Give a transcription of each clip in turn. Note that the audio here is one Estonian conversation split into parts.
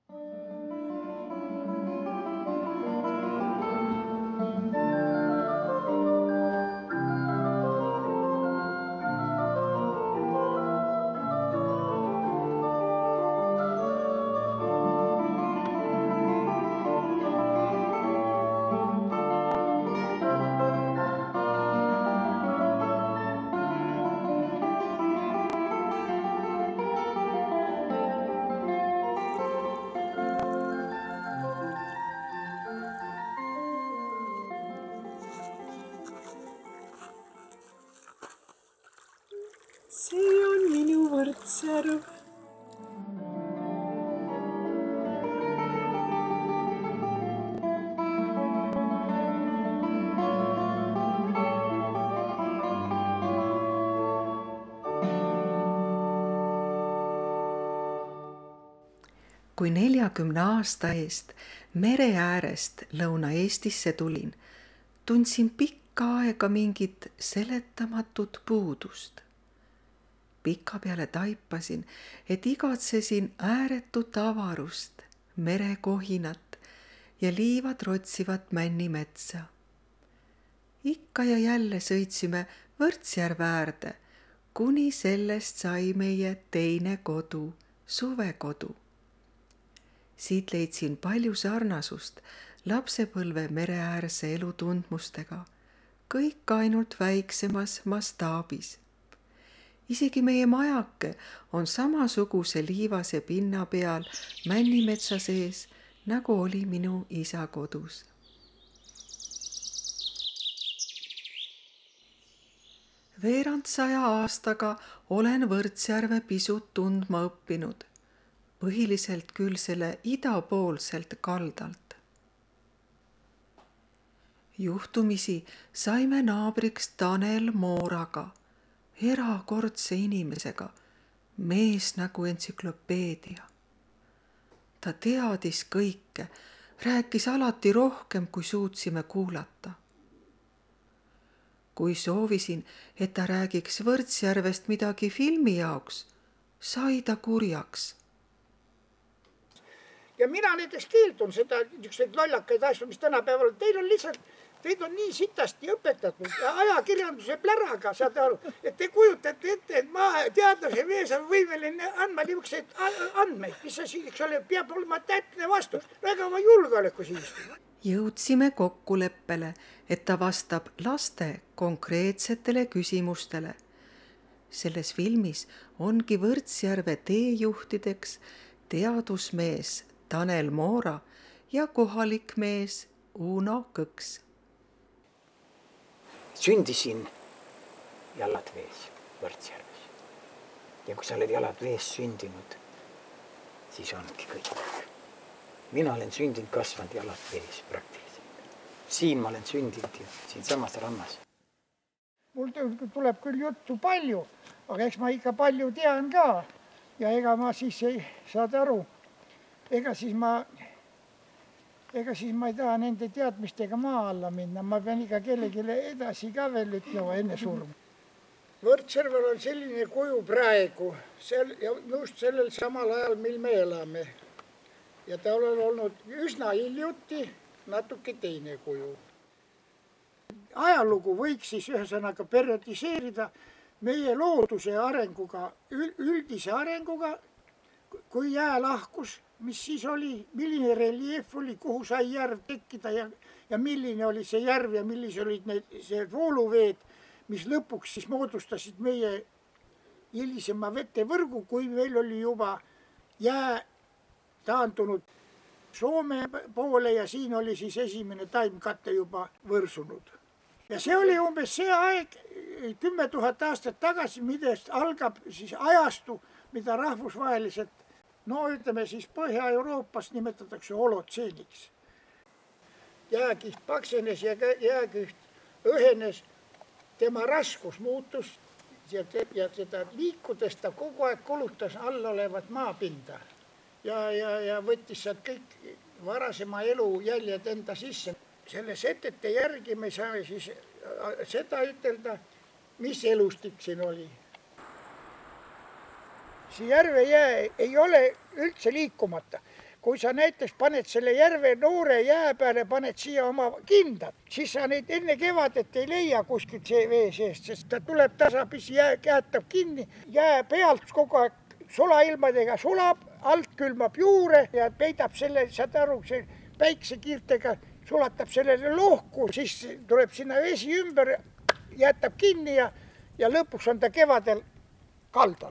See on minu Võrtsjärv. Kui 40 aasta eest mere äärest Lõuna-Eestisse tulin, tundsin pikka aega mingit seletamatut puudust. Pikapeale taipasin, et igatsesin ääretut avarust, merekohinat ja liivad rotsivat männimetsa. Ikka ja jälle sõitsime Võrtsjärve äärde, kuni sellest sai meie teine kodu, suvekodu. Siit leidsin palju sarnasust lapsepõlve mereäärse elu tundmustega, kõik ainult väiksemas mastaabis. Isegi meie majake on samasuguse liivase pinna peal männimetsa sees, nagu oli minu isa kodus. Veerand 100 aastaga olen Võrtsjärve pisut tundma õppinud, põhiliselt küll selle idapoolselt kaldalt. Juhtumisi saime naabriks Tanel Mooraga, erakordse inimesega, mees nagu entsüklopeedia. Ta teadis kõike, rääkis alati rohkem, kui suutsime kuulata. Kui soovisin, et ta räägiks Võrtsjärvest midagi filmi jaoks, sai ta kurjaks. Ja mina näiteks keeldun seda niisuguseid lollakaid asju, mis tänapäeval teid on nii sitasti õpetatud ja ajakirjanduse pläraga, saate aru, et te kujutate ette, et teadlase mees on võimeline andma niisuguseid andmeid, mis eks ole, peab olema täpne vastus, väga oma julgeoleku siis. Jõudsime kokkuleppele, et ta vastab laste konkreetsetele küsimustele. Selles filmis ongi Võrtsjärve teejuhtideks teadusmees Tanel Moora ja kohalik mees Uno Kõks. Sündisin jalad vees Võrtsjärves. Ja kui sa oled jalad vees sündinud, siis ongi kõik. Mina olen sündinud, kasvanud jalad vees praktiliselt. Siin ma olen sündinud ja siin samas rannas. Mul tuleb küll juttu palju, aga eks ma ikka palju tean ka. Ja ega ma siis ei saada aru. Ega siis ma ei taha nende teadmistega maa alla minna. Ma pean ikka kellegile edasi ka veel ütlema enne surma. Võrtsjärvel on selline kuju praegu, just sellel samal ajal, mil me elame. Ja ta on olnud üsna hiljuti natuke teine kuju. Ajalugu võiks siis ühesõnaga periodiseerida meie looduse arenguga, üldise arenguga, kui jää lahkus, mis siis oli, milline reljeef oli, kuhu sai järv tekkida ja milline oli see järv ja millised olid see vooluveed, mis lõpuks siis moodustasid meie hilisema vetevõrgu, kui meil oli juba jää taandunud Soome poole ja siin oli siis esimene taimkate juba võrsunud. Ja see oli umbes see aeg, 10 000 aastat tagasi, millest algab siis ajastu, mida rahvusvaheliselt, ütleme siis Põhja-Euroopas nimetatakse holotseeniks. Jääkiht paksenes ja jääkiht õhenes, tema raskus muutus ja seda liikudes ta kogu aeg kulutas all olevat maapinda ja võttis sealt kõik varasema elu jäljed enda sisse. Selle setete järgi me saame siis seda ütelda, mis elustik siin oli. See järve jää ei ole üldse liikumata. kui sa näiteks paned selle järve noore jää peale, paned siia oma kindad, siis sa neid enne kevadet ei leia kuskilt see vee seest, sest ta tuleb tasapisi, jää käetab kinni, jää pealt kogu aeg sulailmadega sulab, alt külmab juure ja peidab selle, saad aru, see päiksekiirtega sulatab sellele lohku, siis tuleb sinna vesi ümber, jätab kinni ja lõpuks on ta kevadel kaldal.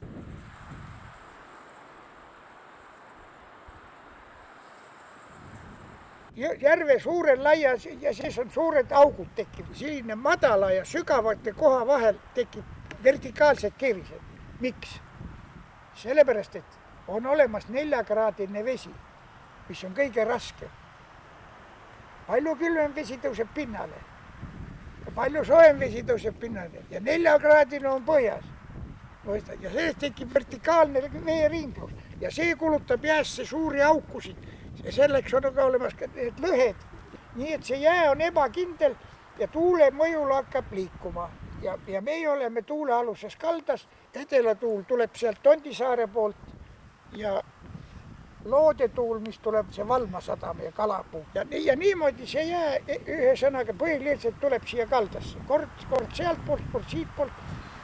Järve suurel laia ja siis on suured augud tekib. Selline madala ja sügavate koha vahel tekib vertikaalsed keerised. Miks? Sellepärast, et on olemas 4-kraadine vesi, mis on kõige raskem. Palju külmem vesi tõuseb pinnale ja palju soojem vesi tõuseb pinnale ja 4-kraadine on põhjas. Ja sellest tekib vertikaalne veeringlus ja see kulutab jäässe suuri aukusid. Ja selleks on ka olemas ka need lõhed, nii et see jää on ebakindel ja tuule mõjul hakkab liikuma. Ja meie oleme tuulealuses kaldas, edelatuul tuleb sealt Tondisaare poolt ja loodetuul, mis tuleb see Valma sadam ja Kalapuu. Ja niimoodi see jää ühe sõnaga põhiliselt tuleb siia kaldasse. Kord sealt poolt, kord siit poolt.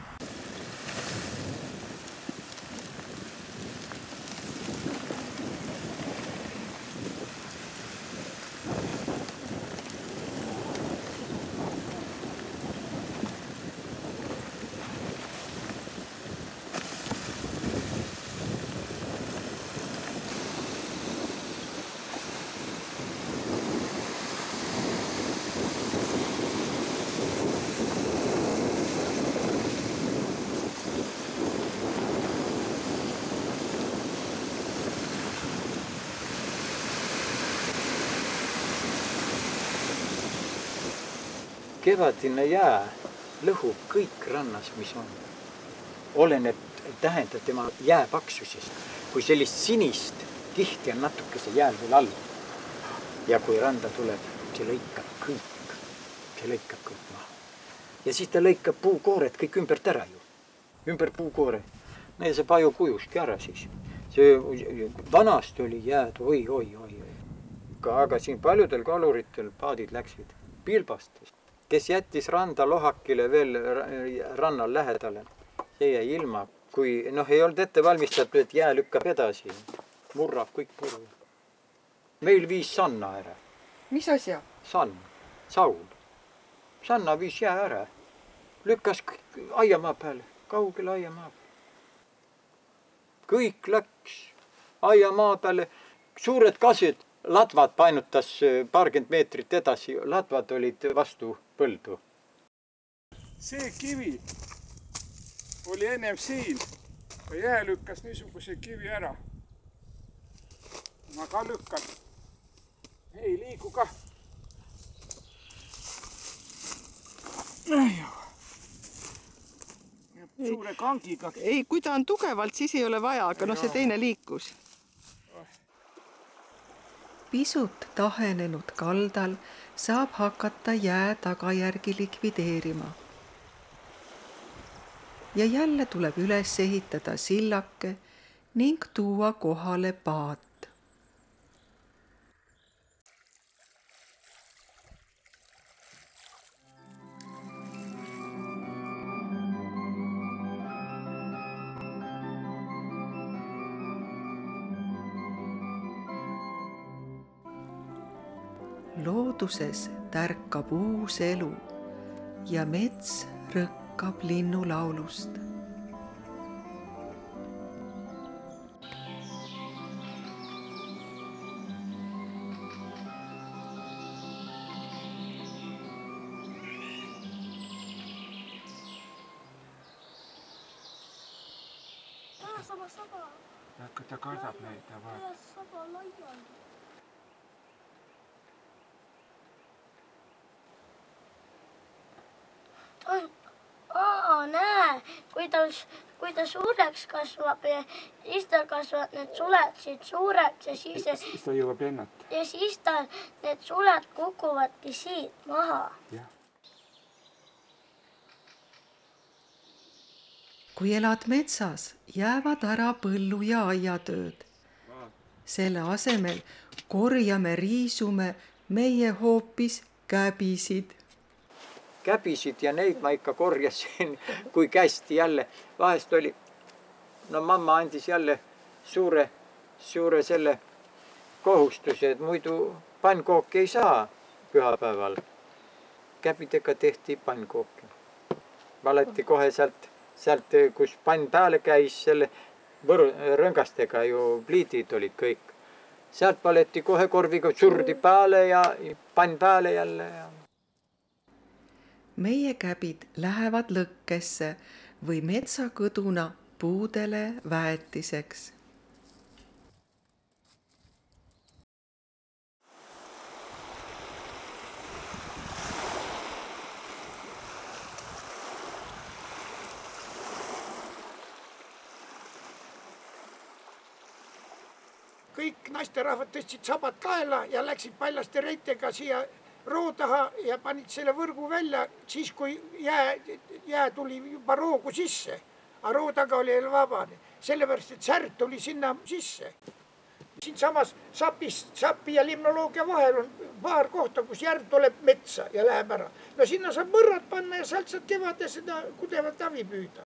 Kevadine jää lõhub kõik rannas, mis on. Oleneb tähendab tema jää paksusest. Kui sellist sinist kihti on natukese jääl veel all. Ja kui randa tuleb, see lõikab kõik. See lõikab kõik maha. Ja siis ta lõikab puukoored kõik ümbert ära ju. Ümber puukoore. Ja see paju kujuski ära siis. See vanast oli jääd, oi. Aga siin paljudel kaluritel paadid läksid pilbastes. Kes jättis randa lohakile veel rannal lähedale, see jäi ilma. Kui ei olnud ette valmistatud, et jää lükkab edasi, murrab kõik puru. Meil viis Sanna ära. Mis asja? Saul. Sanna viis jää ära. Lükkas aiamaa peale, kaugele aiamaa peale. Kõik läks aiamaa peale, suured kased. Latvad painutas paarkümmend meetrit edasi, latvad olid vastu põldu. See kivi oli ennem siin ja jää lükkas niisuguse kivi ära. Ma ka lükkan. Ei liigu ka. Suure kangiga. Ei, kui ta on tugevalt, siis ei ole vaja, aga see teine liikus. Pisut tahenenud kaldal saab hakata jää tagajärgi likvideerima. Ja jälle tuleb üles ehitada sillake ning tuua kohale paat. Looduses tärkab uus elu ja mets rõkkab linnulaulust. Saba. Ta kardab neid, ta vaat. Saba laiali. Näe, kui ta suureks kasvab ja siis tal kasvavad need suled siit suureks ja siis ta jõuab lennata. Ja siis need suled kukuvadki siit maha. Ja. Kui elad metsas, jäävad ära põllu- ja aiatööd. selle asemel korjame, riisume meie hoopis käbisid. Käbisid ja neid ma ikka korjasin, kui kästi jälle. Vahest oli, no mamma andis jälle suure selle kohustuse, et muidu pannkooki ei saa pühapäeval. Käbidega tehti pannkooki. Valeti kohe sealt, kus pann peale käis, selle rõngastega ju pliidid olid kõik. Sealt valeti kohe korviga surdi peale ja pann peale jälle. Ja... Meie käbid lähevad lõkkesse või metsakõduna puudele väetiseks. Kõik naisterahvad tõstsid sabad kaela ja läksid paljaste reitega siia roo taha ja panid selle võrgu välja siis, kui jää tuli juba roogu sisse. Aga roo taga oli vabane. Sellepärast, et särd tuli sinna sisse. Siin samas sapi ja limnoloogia vahel on paar kohta, kus järv tuleb metsa ja läheb ära. No sinna saab mõrrad panna ja sealt saad kevade seda kudevat avi püüda.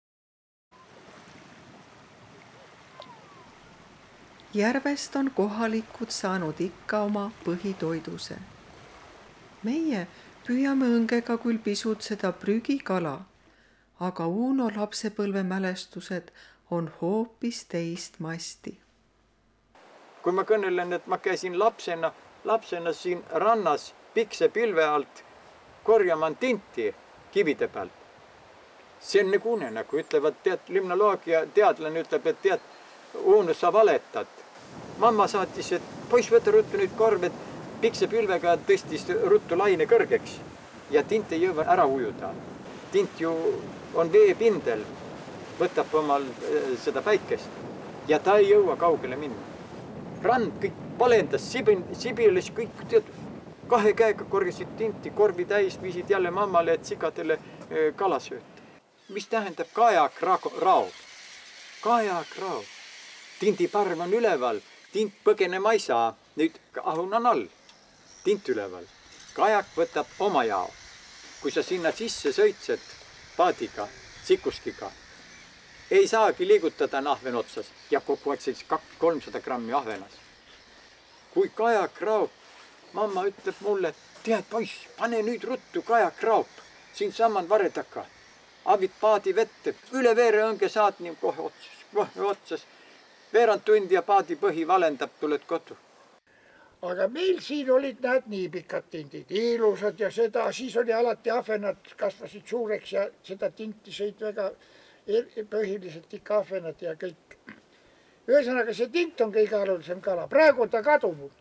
Järvest on kohalikud saanud ikka oma põhitoiduse. Meie püüame õngega küll pisutseda prügikala, aga Uno lapsepõlvemälestused on hoopis teist masti. Kui ma kõnelen, et ma käisin lapsena siin rannas pikse pilve alt korjamaan tinti kivide pealt. See on nagu unenägu, ütlevad, limnoloogia teadlane ütleb, et tead, Uno, sa valetad. Mamma saatis, et poiss, võta ruttu nüüd korv, et pikse pilvega tõstis ruttu laine kõrgeks ja tint ei jõua ära ujuda. Tint ju on veepindel, võtab omal seda päikest ja ta ei jõua kaugele minna. Rand kõik valendas, sibilis kõik, tead, 2 käega korjasid tinti, korvi täis, viisid jälle mammale, et sigadele kala sööta. Mis tähendab kajakraob? Kajakraob. Tindiparv on üleval, tint põgenema ei saa, nüüd ahun on all, tint üleval. Kajak võtab oma jao. Kui sa sinna sisse sõitsed paadiga, sikuskiga, ei saagi liigutada ahven otsas ja kokku aeg 200-300 grammi ahvenas. Kui kajak raob, mamma ütleb mulle, tead poiss, pane nüüd ruttu kajak raob, siin saman vare taka, avid paadi vette, üle veere õnge saad nii kohe otsas. Veerand tundi ja paadi põhi valendab, tuled kodu. Aga meil siin olid näed nii pikad tindid, ilusad ja seda, siis oli alati ahvenad kasvasid suureks ja seda tinti sõid väga põhiliselt ikka ahvenad ja kõik. Ühesõnaga see tint on kõige olulisem kala, praegu on ta kadunud.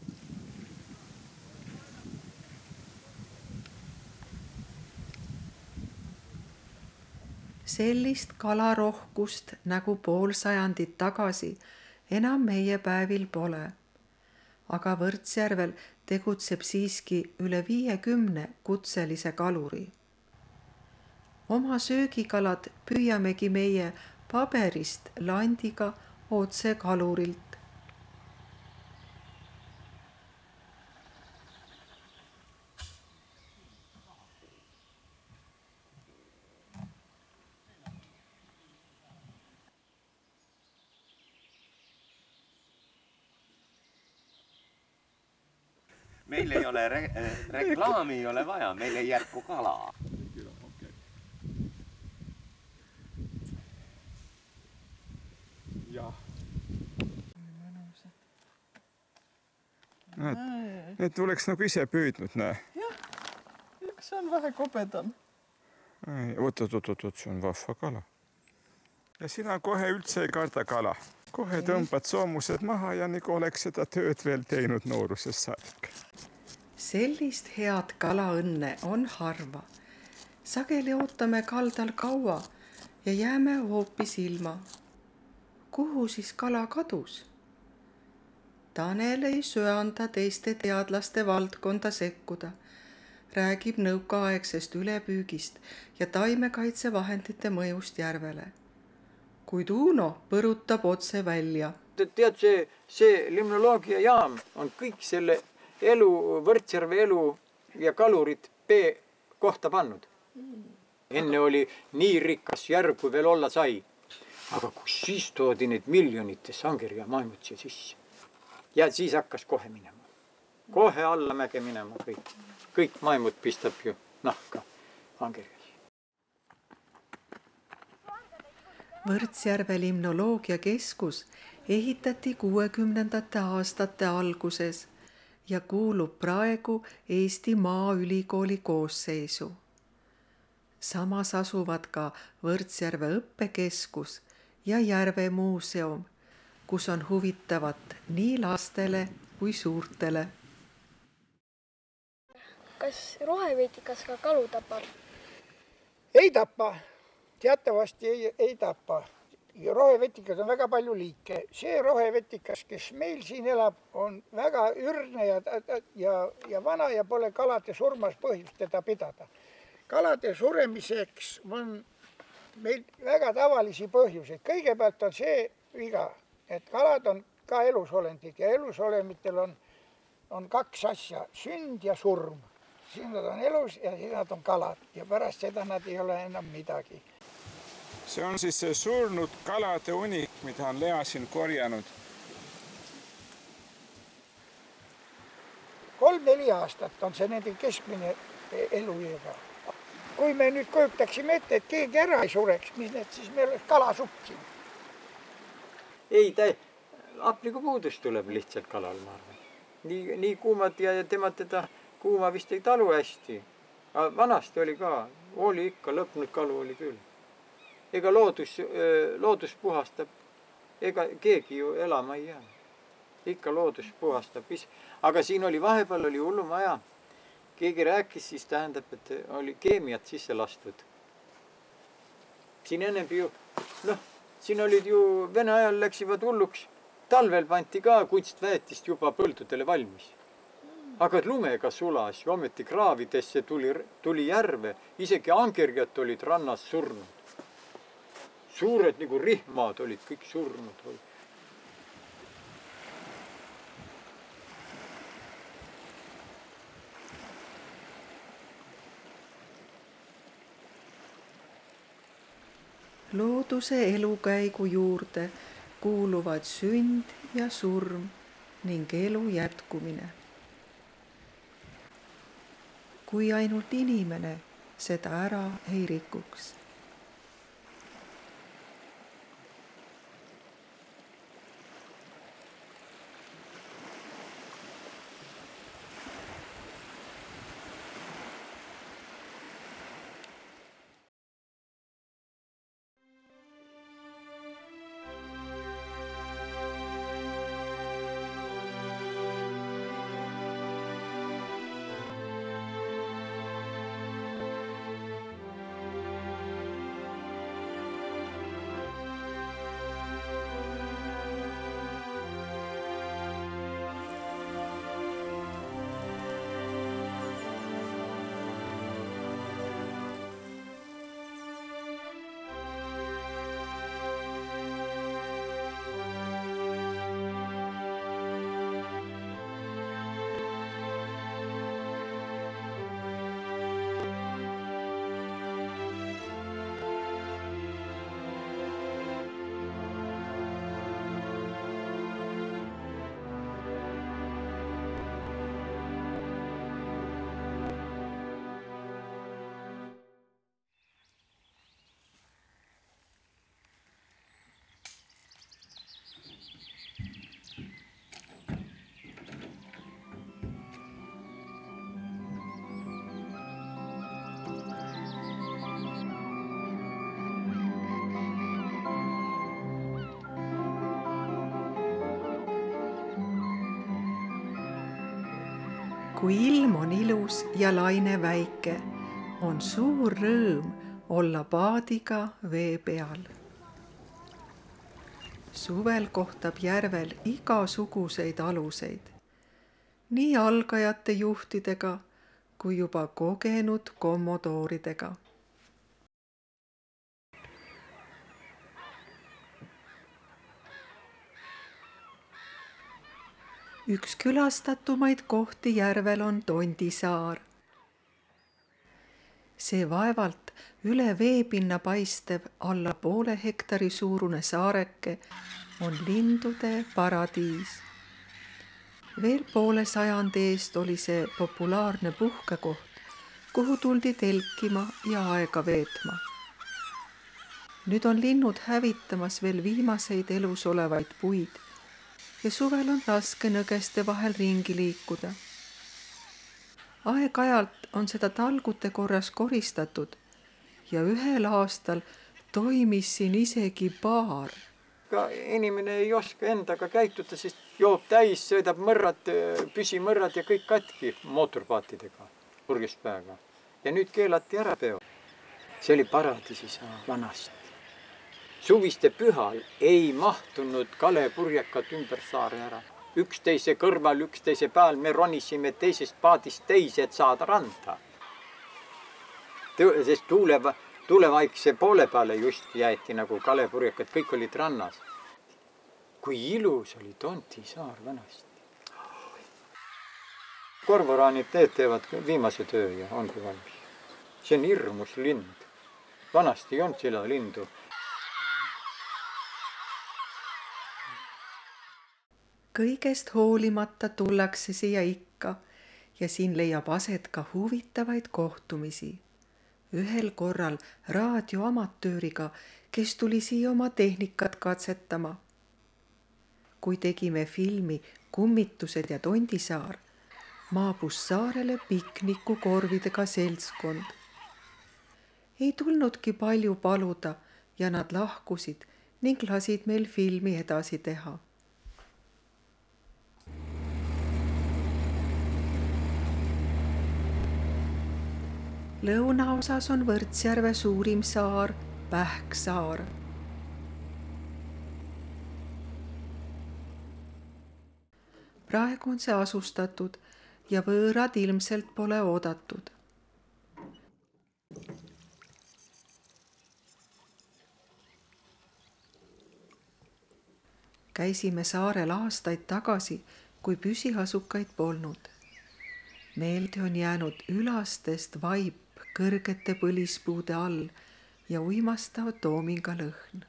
Sellist kalarohkust nagu pool sajandit tagasi enam meie päevil pole. Aga Võrtsjärvel tegutseb siiski üle 50 kutselise kaluri. Oma söögikalad püüamegi meie paberist landiga otse kalurilt. Meil ei ole reklaami ei ole vaja, meil ei jätku kala. Jah. Need tuleks nagu ise püüdnud, näe. Jah, see on vähe kobedam. Oot, see on vahva kala. Ja sina kohe üldse ei karda kala. Kohe tõmbad soomused maha ja nagu oleks seda tööd veel teinud nooruses saadik. Sellist head kalaõnne on harva. Sageli ootame kaldal kaua ja jääme hoopis ilma. Kuhu siis kala kadus? Tanel ei söanda teiste teadlaste valdkonda sekkuda. Räägib nõukaaegsest ülepüügist ja taimekaitsevahendite mõjust järvele. Kuid Uno põrutab otse välja. tead, see limnoloogiajaam on kõik selle elu, Võrtsjärve elu ja kalurid B kohta pannud. Enne oli nii rikas järv, kui veel olla sai. Aga kus siis toodi need miljonites Angerja maimud siia sisse. Ja siis hakkas kohe minema. Kohe alla mäge minema kõik. Kõik maimud pistab ju nahka Angerjas. Võrtsjärve limnoloogiakeskus ehitati 60ndate aastate alguses ja kuulub praegu Eesti Maaülikooli koosseisu. Samas asuvad ka Võrtsjärve õppekeskus ja Järvemuuseum, kus on huvitavat nii lastele kui suurtele. Kas rohevetikas ka kalu tapab? Ei tapa, teatavasti ei tapa. Ja rohevetikas on väga palju liike. See rohevetikas, kes meil siin elab, on väga ürne ja vana ja pole kalade surmas põhjust teda pidada. Kalade suremiseks on meil väga tavalisi põhjuseid. Kõigepealt on see viga, et kalad on ka elusolendid ja elusolemitel on kaks asja, sünd ja surm. Siin nad on elus ja siin nad on kalad ja pärast seda nad ei ole enam midagi. See on siis see surnud kalade unik, mida on Lea siin korjanud. 3-4 aastat on see nende keskmine eluiga. Kui me nüüd kujutaksime ette, et keegi ära ei sureks, mis need siis meil oleks kalasupp siin? Ei, hapnikupuudus tuleb lihtsalt kalal, ma arvan. Nii kuumad ja tema teda kuuma vist ei talu hästi. Vanasti oli ka, oli ikka lõpnud kalu oli küll. Ega loodus puhastab, ega keegi ju elama ei jää. Ikka loodus puhastab. Aga siin oli vahepeal oli hullum aja. Keegi rääkis, siis tähendab, et oli keemiat sisse lastud. Siin ennem ju, siin olid ju Vene ajal läksivad hulluks. Talvel panti ka kunstväetist juba põldudele valmis. Aga lumega sulas ja ometi kraavidesse tuli järve. Isegi angerjad olid rannas surnud. Suured nagu rihmad olid kõik surnud. Looduse elukäigu juurde kuuluvad sünd ja surm ning elu jätkumine. Kui ainult inimene seda ära ei rikuks. Kui ilm on ilus ja laine väike, on suur rõõm olla paadiga vee peal. Suvel kohtab järvel igasuguseid aluseid, nii algajate juhtidega kui juba kogenud kommodooridega. üks külastatumaid kohti järvel on Tondisaar. See vaevalt üle veepinna paistev alla poole hektari suurune saareke on lindude paradiis. Veel poole sajandi eest oli see populaarne puhkekoht, kuhu tuldi telkima ja aega veetma. Nüüd on linnud hävitamas veel viimaseid elus olevaid puid ja suvel on raske nõgeste vahel ringi liikuda. Aeg-ajalt on seda talgute korras koristatud ja ühel aastal toimis siin isegi baar. Inimene ei oska endaga käituda, sest joob täis, sõidab mõrrad, püsimõrrad ja kõik katki mootorpaatidega, purgispäega. Ja nüüd keelati ära peo. See oli paradiisisaar vanasti. Suviste pühal ei mahtunud kalepurjekad ümber saare ära. Üksteise kõrval, üksteise peal me ronisime teisest paadist teise, et saada randa. Sest tuulevaikse poole peale just jäeti nagu kalepurjekad, kõik olid rannas. Kui ilus oli Tondisaar vanasti. Kormoraanid teevad viimase töö ja ongi valmis. See on hirmus lind. Vanasti ei olnud seda lindu. Kõigest hoolimata tullakse siia ikka ja siin leiab aset ka huvitavaid kohtumisi. Ühel korral raadioamatööriga, kes tuli siia oma tehnikat katsetama. Kui tegime filmi Kummitused ja Tondisaar, maabus saarele piknikukorvidega seltskond. Ei tulnudki palju paluda ja nad lahkusid ning lasid meil filmi edasi teha. Lõunaosas on Võrtsjärve suurim saar, Pähksaar. Praegu on see asustatud ja võõrad ilmselt pole oodatud. Käisime saarel aastaid tagasi, kui püsiasukaid polnud. Meelde on jäänud ülastest vaip kõrgete põlispuude all ja uimastav toominga lõhn.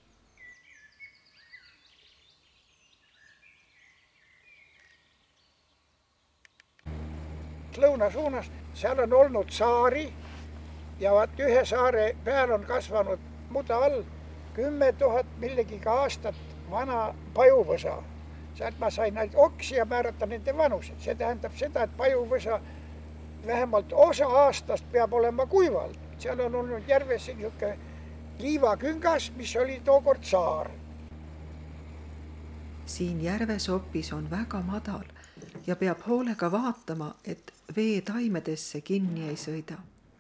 Lõunasuunas, seal on olnud saari ja vaat ühe saare peal on kasvanud muda all 10 000 millegiga aastat vana pajuvõsa. Sealt ma sain neid oksi ja määrata nende vanused. See tähendab seda, et pajuvõsa vähemalt osa aastast peab olema kuival. Seal on olnud järves niisugune liivaküngas, mis oli tookord saar. Siin järvesopis on väga madal ja peab hoolega vaatama, et vee taimedesse kinni ei sõida.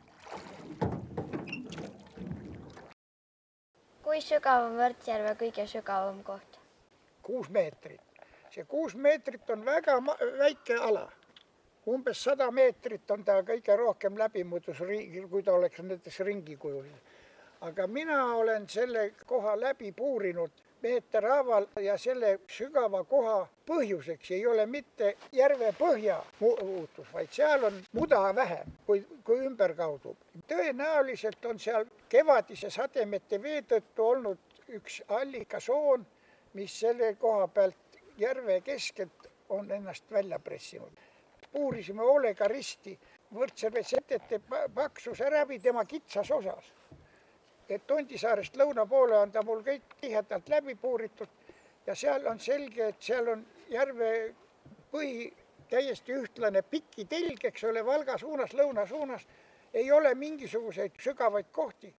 Kui sügav on Võrtsjärve kõige sügavam koht? 6 meetrit. See 6 meetrit on väga väike ala. Umbes 100 meetrit on ta kõige rohkem läbimudus, kui ta oleks näiteks ringikujul. Aga mina olen selle koha läbi puurinud meeter haaval ja selle sügava koha põhjuseks ei ole mitte järve põhja muutus, vaid seal on muda vähem kui ümberkaudu. Tõenäoliselt on seal kevadise sademete vee tõttu olnud üks allikasoon, mis selle koha pealt järve keskelt on ennast välja pressinud. Puurisime hoolega risti Võrtsjärve setete paksuse läbi tema kitsas osas. Et Tondisaarest lõuna poole on ta mul kõik tihedalt läbi puuritud ja seal on selge, et seal on järve põhi täiesti ühtlane pikki telg, eks ole, Valga suunas, lõuna suunas. Ei ole mingisuguseid sügavaid kohti.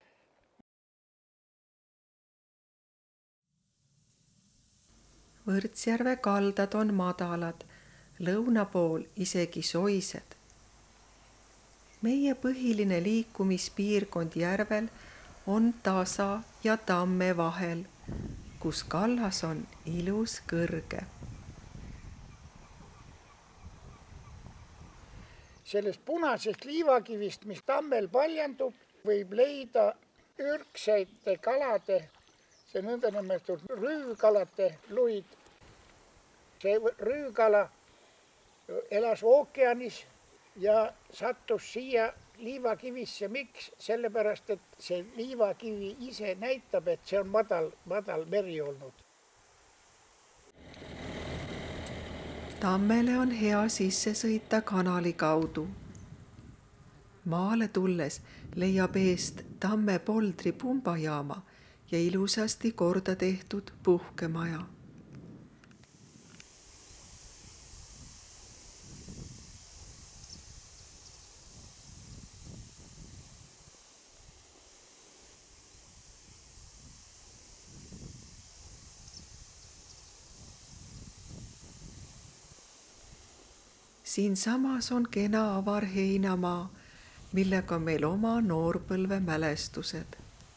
Võrtsjärve kaldad on madalad, lõuna pool isegi soised. Meie põhiline liikumispiirkond järvel on tasa ja tamme vahel, kus kallas on ilus kõrge. Sellest punasest liivakivist, mis tammel paljandub, võib leida ürgseid kalade, see nõndanimetatud rüükalade luid. see rüükala elas ookeanis ja sattus siia liivakivisse. Miks? Sellepärast, et see liivakivi ise näitab, et see on madal meri olnud. Tammele on hea sisse sõita kanali kaudu. Maale tulles leiab eest Tamme Poldri pumbajaama ja ilusasti korda tehtud puhkemaja. Siinsamas on kena avar heinamaa, millega on meil oma noorpõlve mälestused.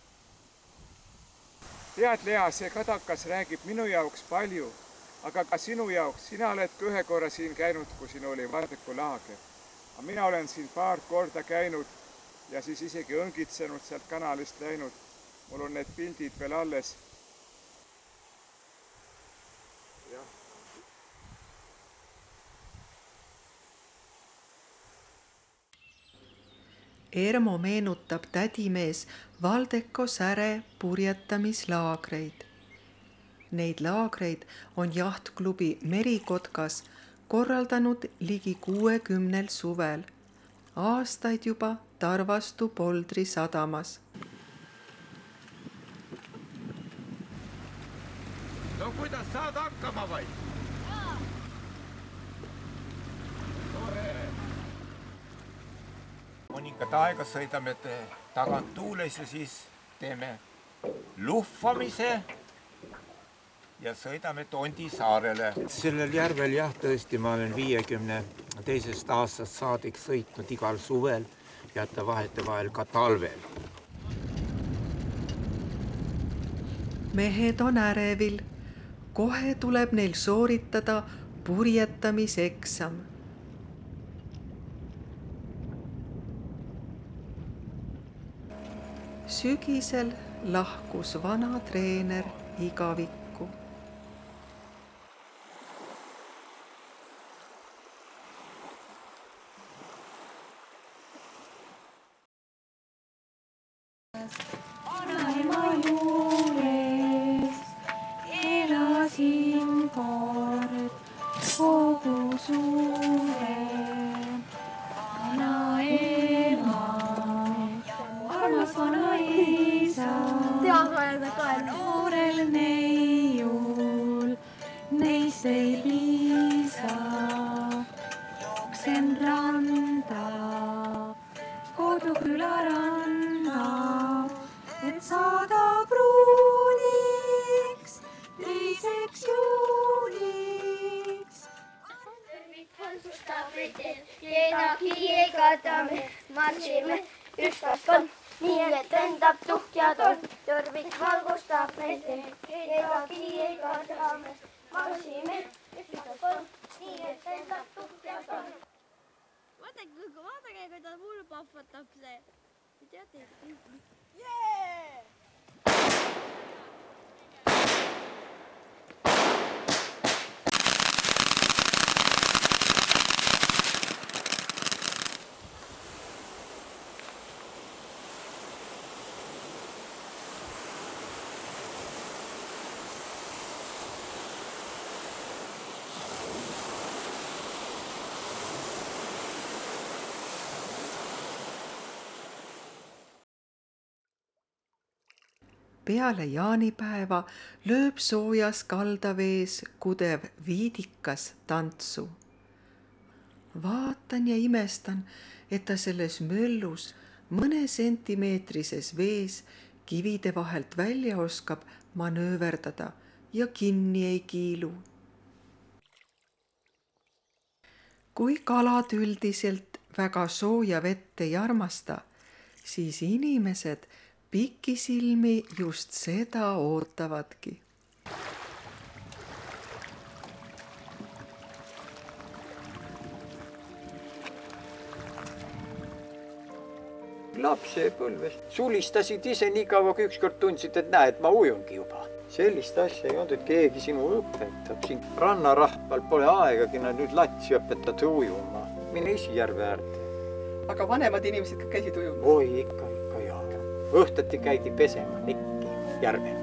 Tead, Lea, see kadakas räägib minu jaoks palju, aga ka sinu jaoks. Sina oled ka ühe korra siin käinud, kui siin oli Vardeku laager. Aga mina olen siin paar korda käinud ja siis isegi õngitsenud sealt kanalist läinud. Mul on need pildid veel alles. Ermo meenutab tädimees Valdeko säre purjetamislaagreid. Neid laagreid on jahtklubi Merikotkas korraldanud ligi 60 suvel, aastaid juba Tarvastu Poldri sadamas. No kuidas saad hakkama vaid? Mõningat aega sõidame tagant tuules ja siis teeme luhvamise ja sõidame Tondi saarele. Sellel järvel jah, tõesti ma olen 52. aastast saadik sõitnud igal suvel ja vahetevahel ka talvel. Mehed on ärevil. Kohe tuleb neil sooritada purjetamiseksam. Sügisel lahkus vana treener igavikku. Vanaema juures elasin kord kogu suure. Vanaema, armas vanaisa, noorel neiul, neist ei piisa. Jooksen randa, koduküla randa, et saada pruuniks, teiseks juuniks. Keegi ei katame, marssime ükskord, nii et lendab tuhk ja tolm. Törvik valgustab meid, keegi ei katame, marssime ükskord, nii et lendab tuhk ja tolm. Vaadake, kuidas mul pahvatab see. Teate? Jee! Peale jaanipäeva lööb soojas kaldavees kudev viidikas tantsu. Vaatan ja imestan, et ta selles möllus mõne sentimeetrises vees kivide vahelt välja oskab manööverdada ja kinni ei kiilu. Kui kalad üldiselt väga sooja vett ei armasta, siis inimesed pikisilmi just seda ootavadki. Lapsepõlves sulistasid ise nii kaua, kui ükskord tundsid, et näed, ma ujungi juba. sellist asja ei olnud, et keegi sinu õpetab. Siin rannarahval pole aegagi nüüd latsi õpetada ujuma. Mine isi järve äärde. Aga vanemad inimesed ka käisid ujumas? Oi, ikka jaa. Õhtati käidi pesema ikki järve.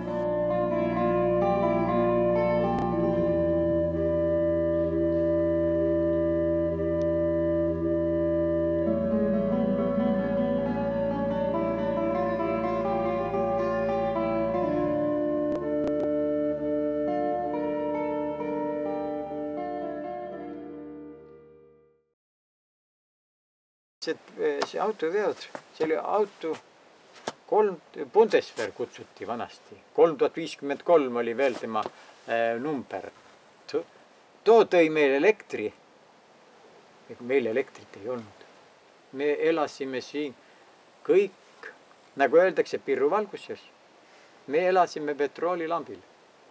See autoveod, see oli auto 3, Bundeswehr kutsuti vanasti. 3053 oli veel tema number. Too tõi meil elektri. Meil elektrit ei olnud. Me elasime siin kõik, nagu öeldakse, pirruvalguses. Me elasime petroolilambil.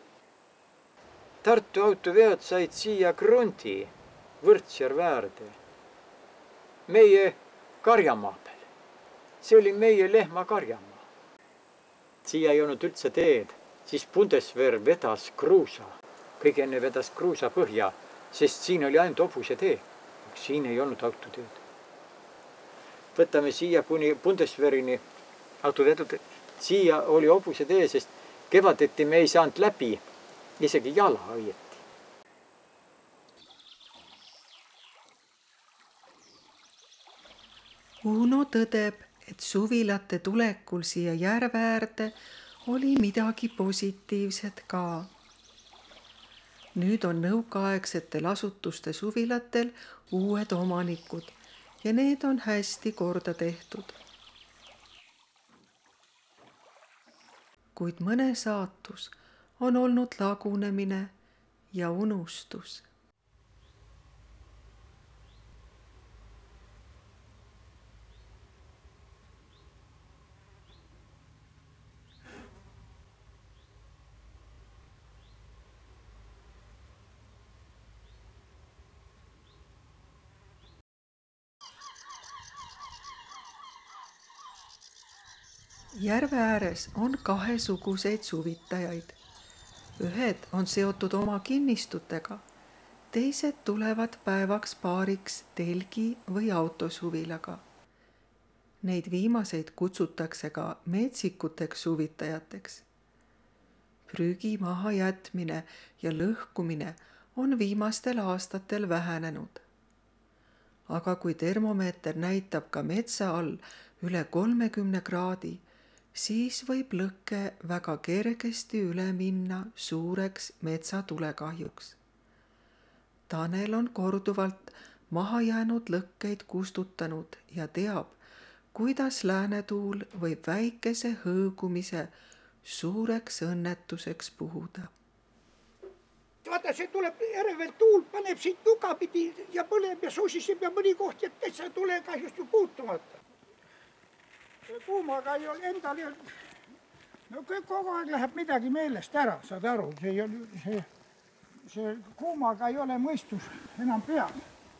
Tartu autoveod said siia krunti Võrtsjärve äärde. Meie karjamaa peal. See oli meie lehma karjamaa. Siia ei olnud üldse teed. Siis Bundeswehr vedas kruusa. Kõige enne vedas kruusa põhja, sest siin oli ainult hobuse tee. Siin ei olnud autoteed. Võtame siia kuni Bundeswehrini autovedud. Siia oli hobuse tee, sest kevadeti me ei saanud läbi. Isegi jala õieti. Uno tõdeb, et suvilate tulekul siia järve äärde oli midagi positiivset ka. Nüüd on nõukaaegsetel asutuste suvilatel uued omanikud ja need on hästi korda tehtud. Kuid mõne saatus on olnud lagunemine ja unustus. Järve ääres on kahesuguseid suvitajaid. Ühed on seotud oma kinnistutega, teised tulevad päevaks paariks telgi või autosuvilaga. Neid viimaseid kutsutakse ka metsikuteks suvitajateks. Prügi maha jätmine ja lõhkumine on viimastel aastatel vähenenud. Aga kui termomeeter näitab ka metsa all üle 30 kraadi, siis võib lõkke väga kergesti üle minna suureks metsatulekahjuks. Tanel on korduvalt maha jäänud lõkkeid kustutanud ja teab, kuidas läänetuul võib väikese hõõgumise suureks õnnetuseks puhuda. Vaata, see tuleb järvelt tuul, paneb siit nugapidi ja põleb ja susiseb ja mõni koht jääb täitsa tulekahjust ju puutumata. Kuumaga ei ole endal ja no kogu aeg läheb midagi meelest ära, saad aru, see kuumaga ei ole mõistus enam peal.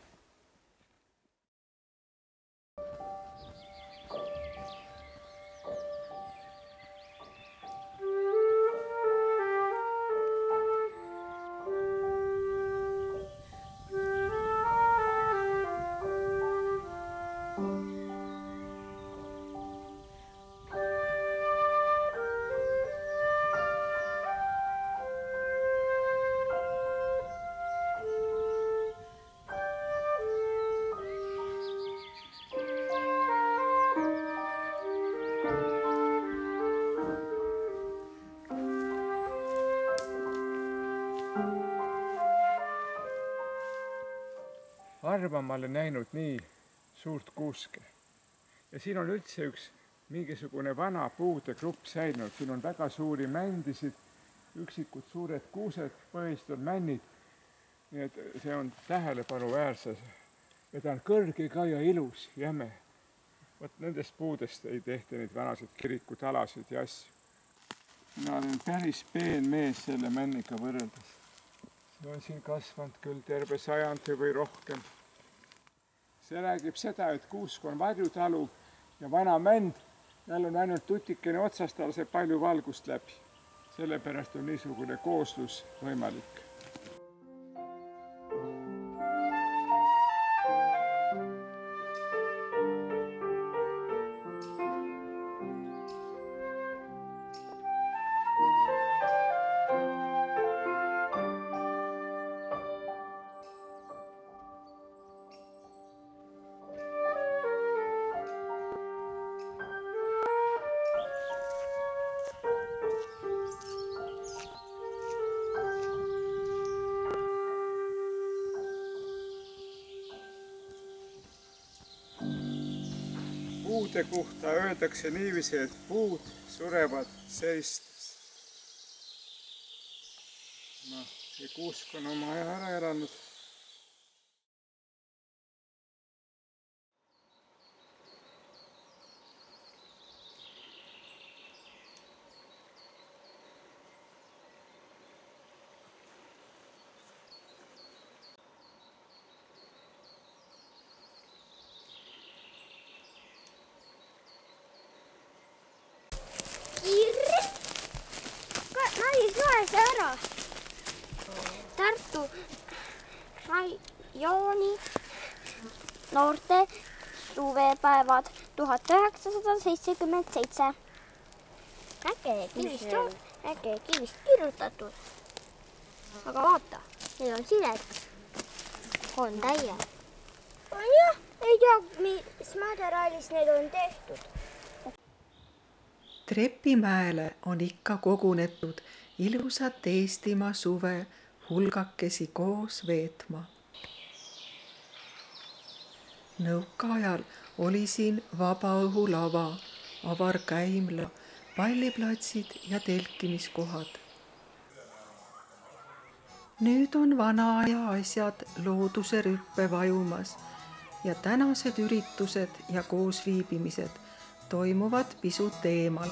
Harva ma olen näinud nii suurt kuuske. Ja siin on üldse üks mingisugune vana puude grupp säilunud. Siin on väga suuri mändisid, üksikud suured kuused, põhiliselt on männid. Nii et see on tähelepanuväärses. Ja ta on kõrge ka ja ilus, jäme. Võt nendest puudest ei tehta neid vanasid kirikutalasid ja asju. Mina olen päris peen mees selle männiga võrreldes. See on siin kasvanud küll terve sajandi või rohkem. See räägib seda, et kuusk on varjutalu ja vana mänd, jälle on ainult tutikene otsast, tal see palju valgust läbi. sellepärast on niisugune kooslus võimalik. Puude kohta öeldakse niiviisi, et puud surevad seistes. See kuusk on oma aja ära elanud. Loe ära. Tartu rajooni noorte suvepäevad 1977. Äge kivist kirjutatud. Aga vaata, neil on silet. On täie. On jah, ei tea, mis materjalist need on tehtud. Trepimäele on ikka kogunetud ilusat Eestimaa suve hulgakesi koos veetma. Nõukaajal oli siin vabaõhulava, avar käimla, palliplatsid ja telkimiskohad. Nüüd on vana aja asjad looduse rüppe vajumas ja tänased üritused ja koosviibimised toimuvad pisut eemal.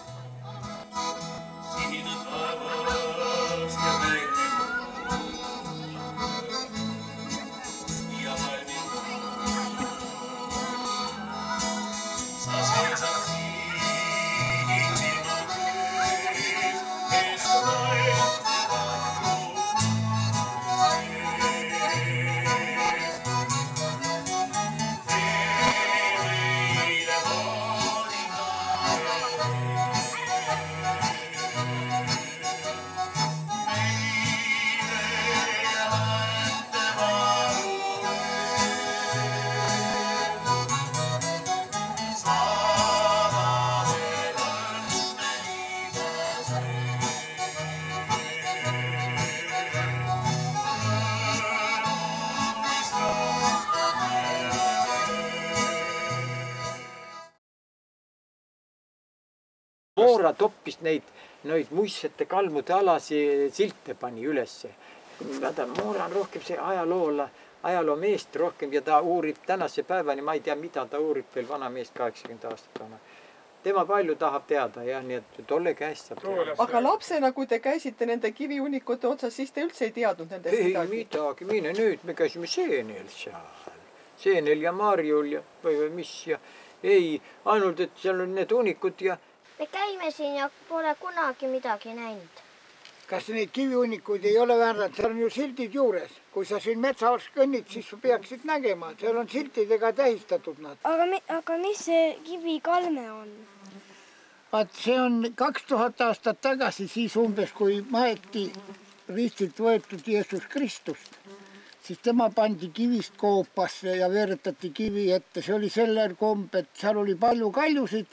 Moora toppis neid muistsete kalmude alasi silte pani ülesse. Moora on rohkem see ajaloo meest rohkem ja ta uurib tänase päevani, ma ei tea, mida ta uurib veel vana meest 80 aastat vana. Tema palju tahab teada ja nii, et tolle käest saab teada. Aga lapsena, kui te käisite nende kiviunikute otsas, siis te üldse ei teadnud nendest midagi? Ei midagi, mine nüüd, me käisime Seenel seal. Seenel ja Marjul ja või mis ja ei, ainult, et seal on need unikud ja me käime siin ja pole kunagi midagi näinud. Kas neid kiviunnikuid ei ole väärad? Seal on ju sildid juures. Kui sa siin metsaoks kõnnid, siis peaksid nägema. Seal on siltidega tähistatud nad. Aga mis see kivikalme on? Vaat see on 2000 aastat tagasi, siis umbes kui maeti ristilt võetud Jeesus Kristust. Siis tema pandi kivist koopasse ja veeretati kivi ette. See oli selle komb, et seal oli palju kaljusid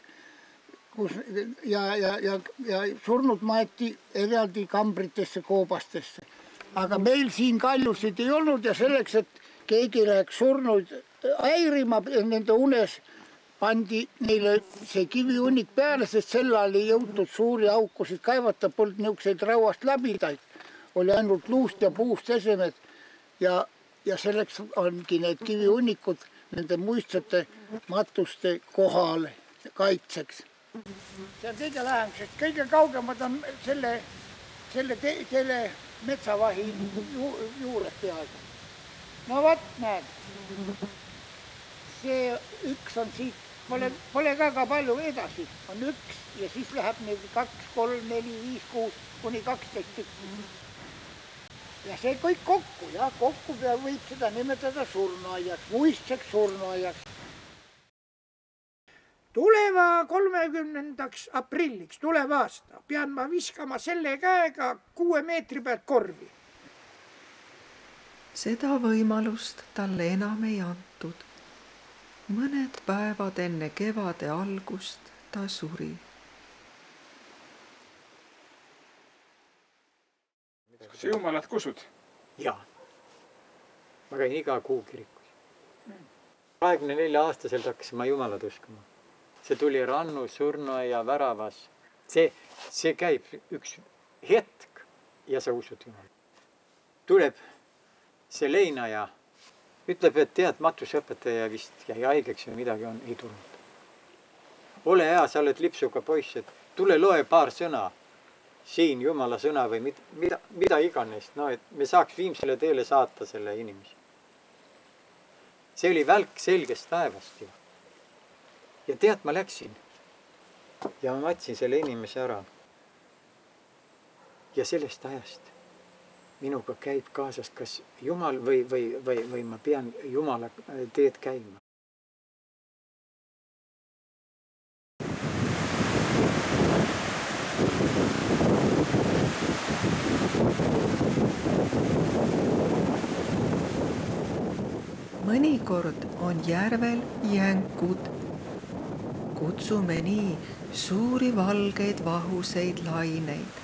ja surnud maeti eraldi kambritesse, koobastesse. Aga meil siin kaljusid ei olnud ja selleks, et keegi läheks surnuid häirima nende unes, pandi neile see kiviunnik peale, sest sel ajal ei jõutud suuri aukusid kaevata, polnud niisuguseid rauast läbidaid. Oli ainult luust ja puust esemed ja selleks ongi need kiviunnikud nende muistsete matuste kohal kaitseks. See on kõige lähem, sest kõige kaugemad on selle metsavahi juures peaaegu. No vaat näed, see üks on siit pole väga palju edasi, on 1 ja siis läheb neid 2, 3, 4, 5, 6 kuni 12 tükki. Ja see kõik kokku ja kokku võib seda nimetada surnuaiaks, muistseks surnuaiaks. Tuleva 30. aprilliks, tuleva aasta, pean ma viskama selle käega 6 meetri pealt korvi. Seda võimalust talle enam ei antud. Mõned päevad enne kevade algust ta suri. Sa Jumalat kusud? Jaa. Ma käin iga kuu kirikus. 24-aastaselt hakkasin ma Jumalat uskuma. See tuli rannu surnuaia väravas. See käib üks hetk ja sa usud Jumalat. Tuleb see leinaja, ütleb, et tead, matusõpetaja vist jäi haigeks või midagi on, ei tulnud. Ole hea, sa oled lipsuga poiss, et tule loe paar sõna. Siin Jumala sõna või mida iganes, no et me saaks viimsele teele saata selle inimese. See oli välk selgest taevast ju. Ja tead, ma läksin ja ma matsin selle inimese ära. Ja sellest ajast minuga käib kaasas kas Jumal või ma pean Jumala teed käima. Mõnikord on järvel jänkud. Kutsume nii suuri valgeid vahuseid laineid.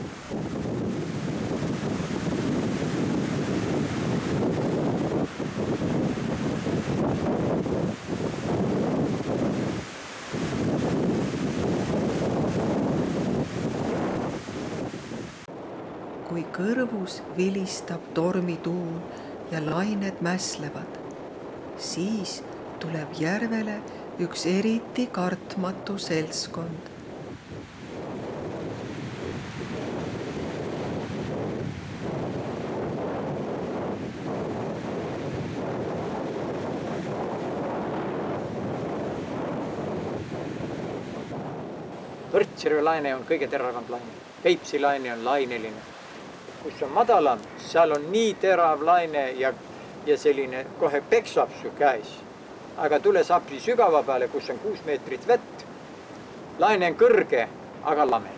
Kui kõrvus vilistab tormituul ja lained mäslevad, siis tuleb järvele üks eriti kartmatu seltskond. Võrtsjärve laine on kõige teravam laine. Peipsi laine on laineline. Kus on madalam, seal on nii terav laine ja selline kohe peksab su käes. Aga tule sapri sügava peale, kus on 6 meetrit vett. Laine on kõrge, aga lame.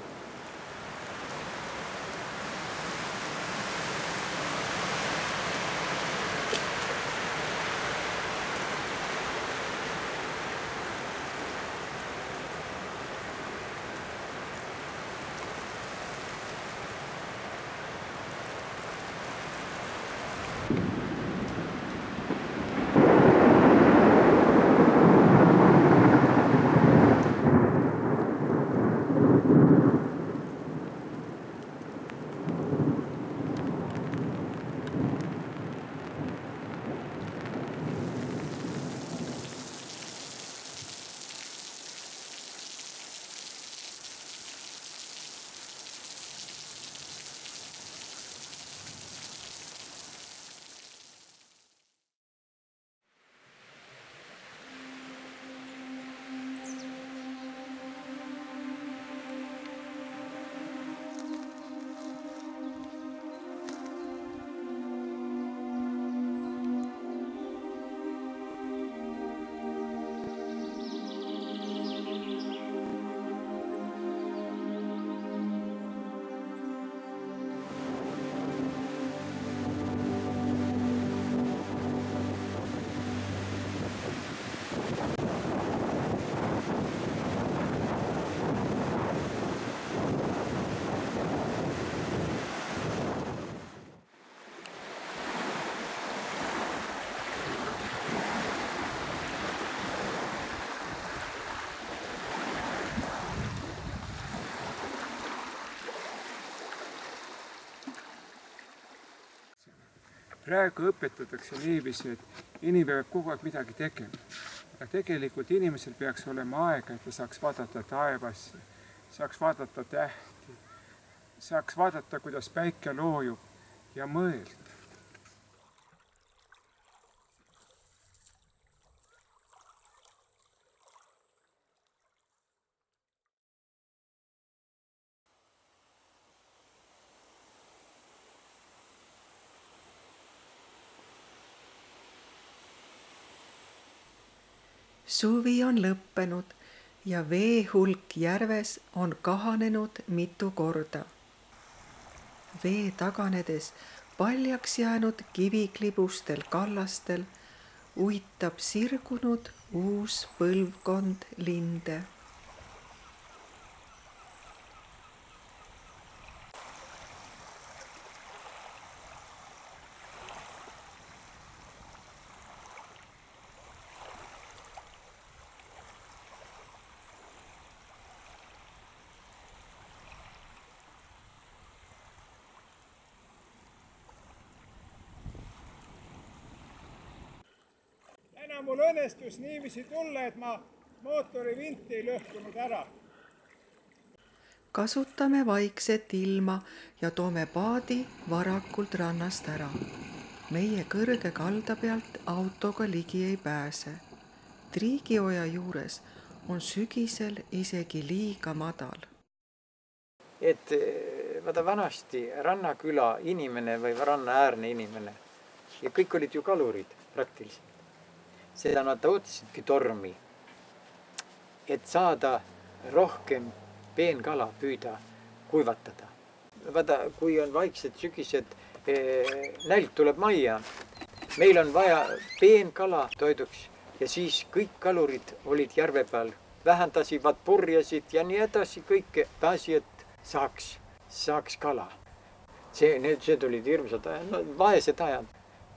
Praegu õpetatakse niiviisi, et inimene peab kogu aeg midagi tegema. Ja tegelikult inimesel peaks olema aega, et ta saaks vaadata taevasse, saaks vaadata tähti, saaks vaadata, kuidas päike loojub ja mõelda. Suvi on lõppenud ja vee hulk järves on kahanenud mitu korda. Vee taganedes paljaks jäänud kiviklibustel kallastel uitab sirgunud uus põlvkond linde. Täna mul õnnestus niiviisi tulla, et ma mootori vinti ei lõhkunud ära. Kasutame vaikset ilma ja toome paadi varakult rannast ära. Meie kõrge kalda pealt autoga ligi ei pääse. Triigioja juures on sügisel isegi liiga madal. Et vaata vanasti rannaküla inimene või rannaäärne inimene ja kõik olid ju kalurid praktiliselt. Seda nad otsisidki tormi, et saada rohkem peenkala püüda, kuivatada. Vaata, kui on vaiksed sügised, nälg tuleb majja. Meil on vaja peenkala toiduks ja siis kõik kalurid olid järve peal. Vähendasivad, purjasid ja nii edasi kõike. Pääsi, et saaks kala. See tulid hirmsad ajad, vaesed ajad.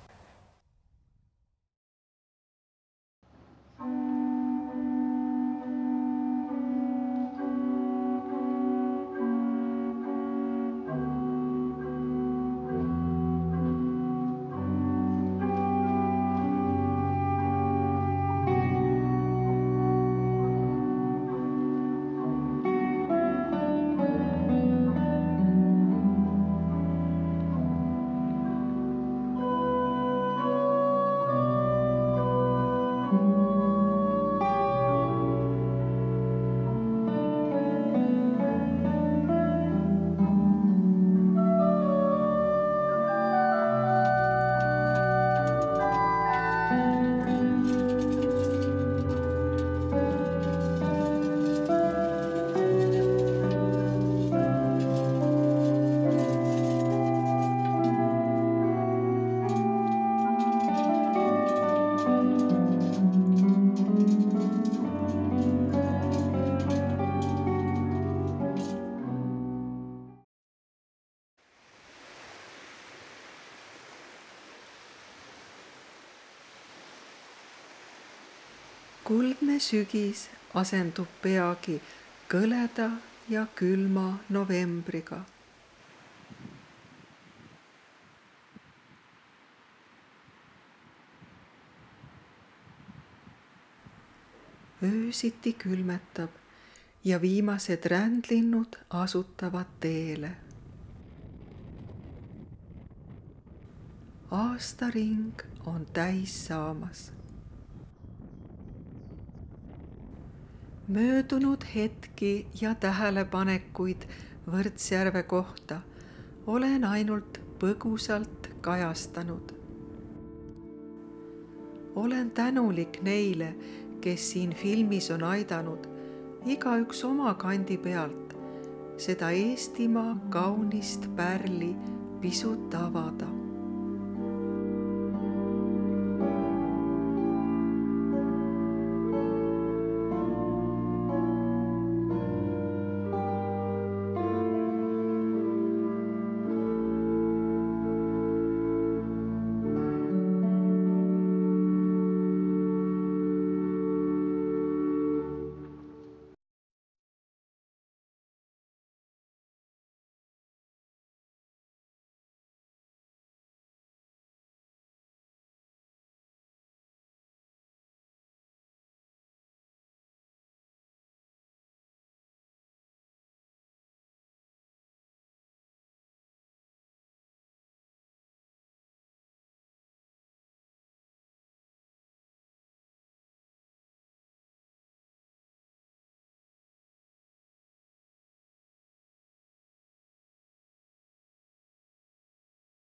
Kuldne sügis asendub peagi kõleda ja külma novembriga. Öösiti külmetab ja viimased rändlinnud asutavad teele. Aastaring on täis saamas. Möödunud hetki ja tähelepanekuid Võrtsjärve kohta olen ainult põgusalt kajastanud. Olen tänulik neile, kes siin filmis on aidanud, igaüks oma kandi pealt, seda Eestimaa kaunist pärli pisut avada.